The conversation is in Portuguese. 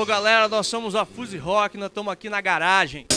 Alô galera, nós somos a Fuse Rock, nós estamos aqui na garagem.